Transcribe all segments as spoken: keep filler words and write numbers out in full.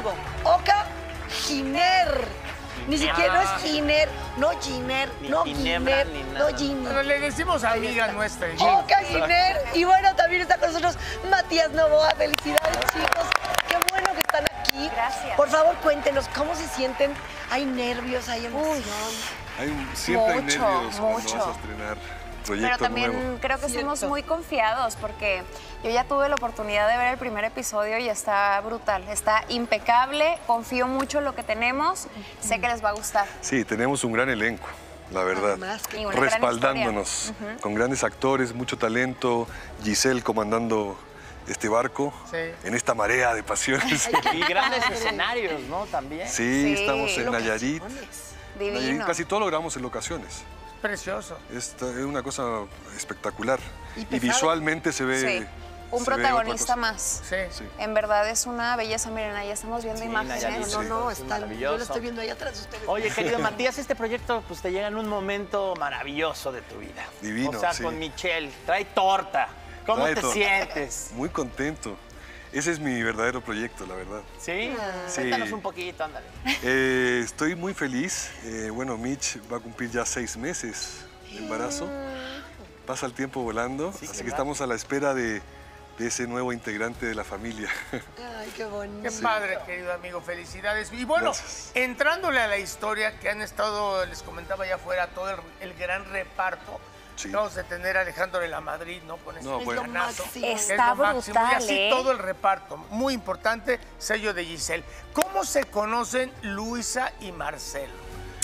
vivo. Oka Giner. Ni siquiera no es Giner, no Giner, no Giner, no Giner. Pero le decimos amiga nuestra. Oka Giner. Y bueno, también está con nosotros Matías Novoa. Felicidades, chicos. Qué bueno que están aquí. Gracias. Por favor, cuéntenos cómo se sienten. Hay nervios, hay emoción. Hay un, siempre Mucho, hay nervios cuando mucho. vas a estrenar proyecto Pero también nuevo. creo que Cierto. estamos muy confiados porque yo ya tuve la oportunidad de ver el primer episodio y está brutal, está impecable, confío mucho en lo que tenemos, sé que les va a gustar. Sí, tenemos un gran elenco, la verdad. Además, que- Y una gran Respaldándonos, con grandes actores, mucho talento, Giselle comandando este barco Sí. en esta marea de pasiones. Y grandes escenarios, ¿no? También. Sí, Sí, estamos en Nayarit. locaciones. Nayarit. Divino. Casi todo lo grabamos en locaciones. Precioso. Esta es una cosa espectacular. Y Y, pesado. visualmente se ve... Sí, un se ve otra protagonista cosa. más. Sí. Sí. En verdad es una belleza, miren, ahí estamos viendo Sí, imágenes. Nayarit. No, no, Es está, yo maravilloso. lo estoy viendo ahí atrás de ustedes. Oye, querido Matías, este proyecto pues te llega en un momento maravilloso de tu vida. Divino, O sea, sí. con Michelle, trae torta. ¿Cómo Trae te torta. sientes? Muy contento. Ese es mi verdadero proyecto, la verdad. ¿Sí? Sí. Cuéntanos un poquito, ándale. Eh, estoy muy feliz. Eh, bueno, Mitch va a cumplir ya seis meses de embarazo. Pasa el tiempo volando, Sí, así qué que estamos a la espera de, de ese nuevo integrante de la familia. Ay, qué bonito. Qué padre, querido amigo. Felicidades. Y bueno, Gracias. entrándole a la historia que han estado, les comentaba ya afuera, todo el, el gran reparto. Sí. Vamos a tener a Alejandro de la Madrid, ¿no? Con este No, Es bueno. lo planazo. máximo. Es Está lo máximo. Y brutal, así ¿eh? todo el reparto. Muy importante, sello de Giselle. ¿Cómo se conocen Luisa y Marcelo?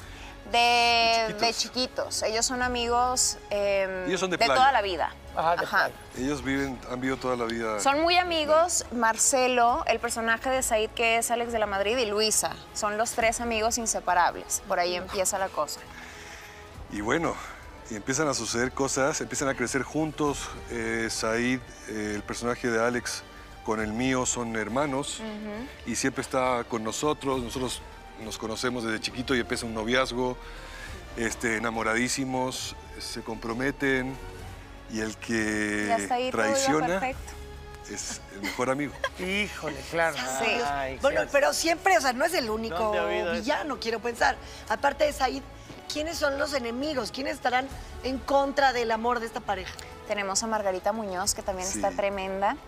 De, De chiquitos. de chiquitos. Ellos son amigos eh, Ellos son de playa. toda la vida. Ajá, de Ajá. playa. Ellos viven, han vivido toda la vida. Son muy amigos. Marcelo, el personaje de Said, que es Alex de la Madrid, y Luisa. Son los tres amigos inseparables. Por ahí empieza la cosa. Y bueno, y empiezan a suceder cosas, empiezan a crecer juntos. Eh, Said, eh, el personaje de Alex, con el mío son hermanos y siempre está con nosotros. Nosotros nos conocemos desde chiquito y empieza un noviazgo, este, enamoradísimos, se comprometen y el Y hasta ahí que todo iba traiciona perfecto. es el mejor amigo. Híjole, claro. Sí. Ay, Bueno, sí. pero siempre, o sea, no es el único ¿Dónde ha habido eso? villano, quiero pensar. Aparte de Said, ¿quiénes son los enemigos? ¿Quiénes estarán en contra del amor de esta pareja? Tenemos a Margarita Muñoz, que también Sí. está tremenda.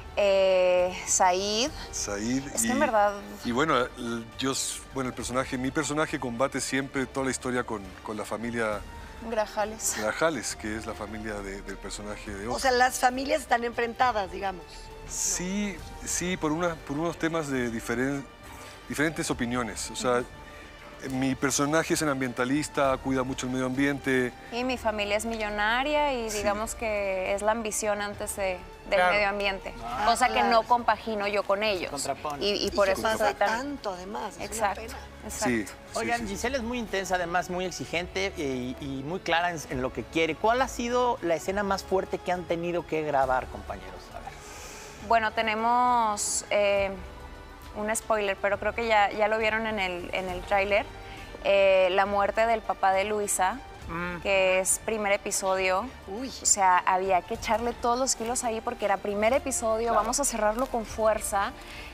Eh, Said. Said Es y, que en verdad- y bueno, el- yo, s- bueno, el personaje, mi personaje combate siempre toda la historia con, con la familia Grajales. Grajales, que es la familia de- del personaje de O Oscar. sea, las familias están enfrentadas, digamos. Sí, sí, por, una, por unos temas de diferen- diferentes opiniones. O sea, mi personaje es un ambientalista, cuida mucho el medio ambiente. Y mi familia es millonaria y Sí. digamos que es la ambición antes de, del Claro. medio ambiente. cosa que claro. no compagino yo con ellos. Contrapone. Y, y por y eso que pasa soy tan... tanto, además. es una Exacto, pena. exacto. Sí, sí, Oigan, sí, sí. Giselle es muy intensa, además muy exigente y, y muy clara en, en lo que quiere. ¿Cuál ha sido la escena más fuerte que han tenido que grabar, compañeros? A ver. Bueno, tenemos eh, un spoiler, pero creo que ya, ya lo vieron en el, en el tráiler. Eh, la muerte del papá de Luisa, que es primer episodio. Uy. O sea, había que echarle todos los kilos ahí porque era primer episodio, vamos a cerrarlo con fuerza.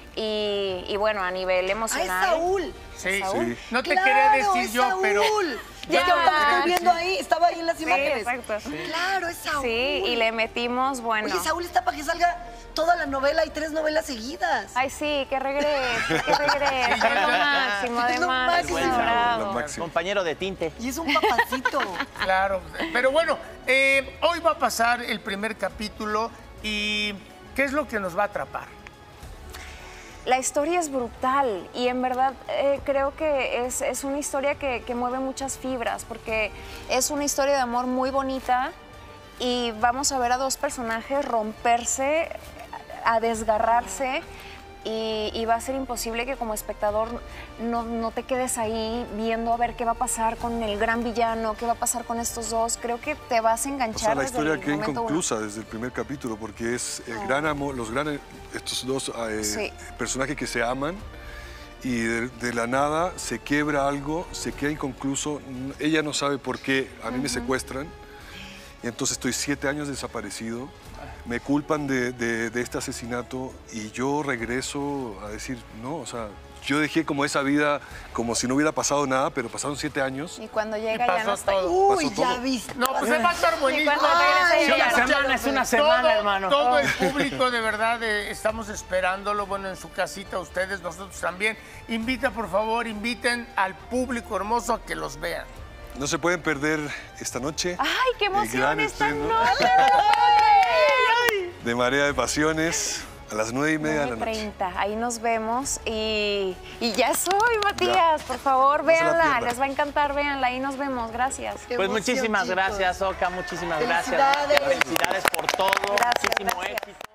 Y, y bueno, a nivel ¡Ah, emocional... es Saúl! Sí, Saúl. Sí. No te ¡Claro, quería decir es yo, pero... Saúl! Ya. Ya que ahorita lo estoy viendo ahí, estaba ahí en las Sí, imágenes. exacto. Claro, es Saúl. Sí, y le metimos, bueno... Oye, Saúl está para que salga toda la novela y tres novelas seguidas. Ay, sí, que regrese, que regrese. Sí, ya, Es lo ya. máximo, Es lo además. máximo. Bueno, bravo. Lo máximo. Compañero de tinte. Y es un papacito. Claro, pero bueno, eh, hoy va a pasar el primer capítulo y ¿qué es lo que nos va a atrapar? La historia es brutal y en verdad eh, creo que es, es una historia que, que mueve muchas fibras porque es una historia de amor muy bonita y vamos a ver a dos personajes romperse, a desgarrarse y, y va a ser imposible que como espectador no, no te quedes ahí viendo a ver qué va a pasar con el gran villano, qué va a pasar con estos dos. Creo que te vas a enganchar O sea, la desde historia el queda momento uno. inconclusa desde el primer capítulo porque es el gran amor, los grandes, estos dos eh, Sí. personajes que se aman y de, de la nada se quiebra algo, se queda inconcluso, n- ella no sabe por qué a mí me secuestran Y entonces estoy siete años desaparecido. Me culpan de, de, de este asesinato y yo regreso a decir, no, o sea, yo dejé como esa vida como si no hubiera pasado nada, pero pasaron siete años. Y cuando llega Y ya pasó no está ahí. todo. Uy, Pasó ya todo. viste. No, pues va a estar buenísimo. Y cuando regrese Ay, ella Una ya no. semana es una semana, todo, hermano. todo el público, de verdad, eh, estamos esperándolo. Bueno, en su casita, ustedes, nosotros también. Invita, por favor, inviten al público hermoso a que los vean. No se pueden perder esta noche. ¡Ay, qué el emoción gran esta estreno noche! de Marea de Pasiones a las nueve y media de la nueve noche. treinta, ahí nos vemos y, y ya soy, Matías, por favor, No se la véanla, pierdan. les va a encantar, véanla, ahí nos vemos, gracias. Qué Pues emoción, muchísimas chicos. gracias, Oka, muchísimas gracias. Felicidades. Felicidades por todo, Gracias, muchísimo gracias. éxito.